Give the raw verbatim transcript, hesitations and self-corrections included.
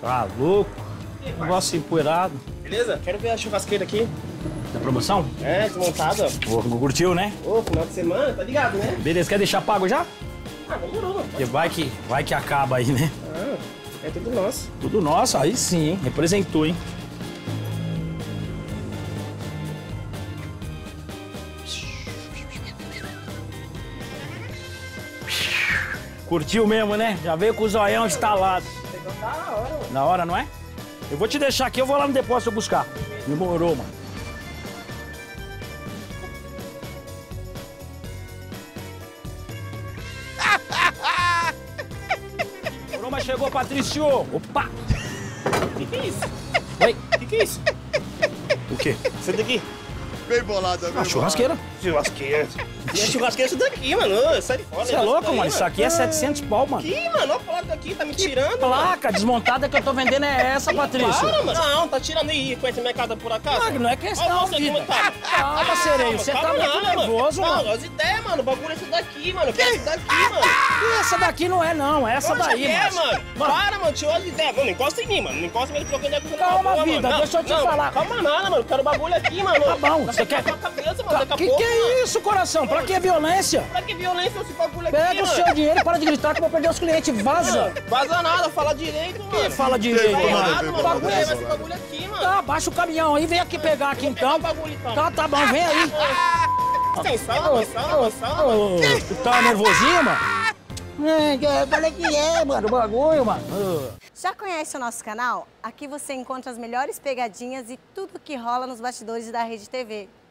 Tá louco. Negócio empoeirado. Beleza? Quero ver a churrasqueira aqui. Da promoção? É, desmontada. Pô, curtiu, né? Ô, final de semana, tá ligado, né? Beleza, quer deixar pago já? Ah, demorou, mano. Porque vai que, vai que acaba aí, né? Ah, é tudo nosso. Tudo nosso, aí sim, hein? Representou, hein? Curtiu mesmo, né? Já veio com o zoião instalado. Tá na hora, mano. Na hora, não é? Eu vou te deixar aqui, eu vou lá no depósito buscar. Demorou, mano. Demorou, mas chegou, Patrício. Opa! O que que é isso? Oi. O que que é isso? O quê? Isso daqui? Bem bolado, bem A churrasqueira. Churrasqueira. E a churrasqueira é isso daqui, mano. Ô, sai fora. Você é louco, mano? Isso aqui é setecentos pau, mano. Aqui, mano. Olha a placa aqui, tá me tirando. Placa desmontada que eu tô vendendo é essa, Patrício. Para, mano. Não, tá tirando aí. Conhece minha casa por acaso? Não, não é questão, Olha você vida. como tá. Calma, sereio. Você tá calma muito nada, nervoso, Não, mano. as ideias, mano. O bagulho é esse daqui, mano. Eu quero esse daqui, mano. E essa daqui não é, não. É essa Lógico daí, que é, mano. mano. Para, mano. Tira as ideias. Mano, não encosta em mim, mano. Não encosta em mim. Trocando ideia com você. Calma, boa, vida, mano. deixa eu te Não, falar. Calma nada, mano. Eu quero o bagulho aqui, mano. Tá bom, Dá você pra quer- quebrar a cabeça, mano. Daqui a Que pouco, que é mano. isso, coração? Pra que violência? Pra que violência esse bagulho aqui, Pega mano? o seu dinheiro e para de gritar que eu vou perder os clientes. Vaza. Mano, vaza nada. Fala direito, mano. Quem fala direito, Tá Bem mano? errado, bem mano. bolado, O bagulho bem é esse bolado. bagulho aqui, mano. Tá, baixa o caminhão aí, vem aqui pegar aqui então. Pega o bagulho, então. Tá, tá bom, vem aí. Tem sala, tem sala, tem sala, mano. Ô, tu tá nervosinho, mano? É, eu falei que é, mano, o bagulho, mano. Ô. Já conhece o nosso canal? Aqui você encontra as melhores pegadinhas e tudo que rola nos bastidores da Rede T V.